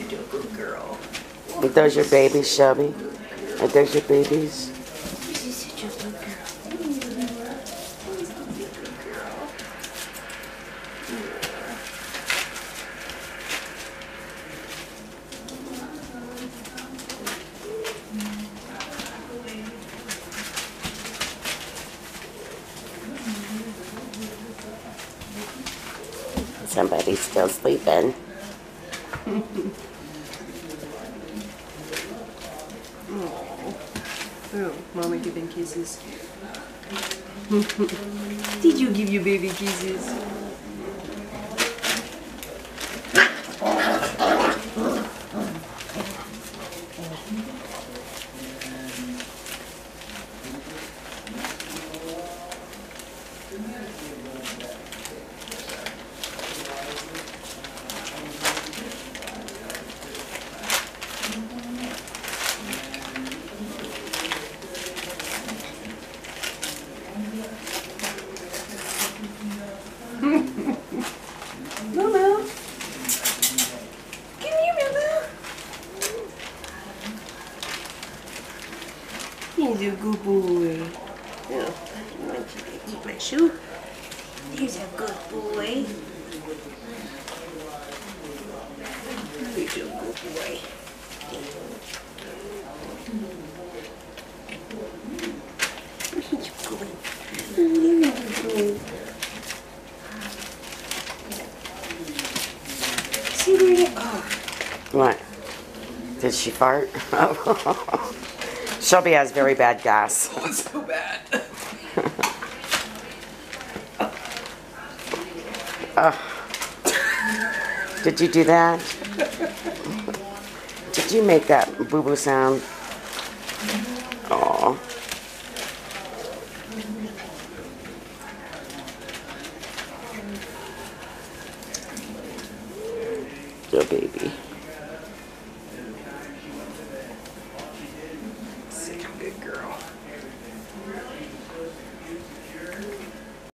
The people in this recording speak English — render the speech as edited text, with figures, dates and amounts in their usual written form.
You're a good girl. Are those your babies, Shelby? Are those your babies? She's such a good girl. She's a good girl. Somebody's still sleeping. Oh, Mama giving kisses. Did you give your baby kisses? Mama! Come here, Mama! He's a good boy. Oh, you want you to eat my shoe? He's a good boy. He's a good boy. See where you are. What? Did she fart? Shelby has very bad gas. Oh, it's so bad. Did you do that? Did you make that boo-boo sound? Oh. Your baby.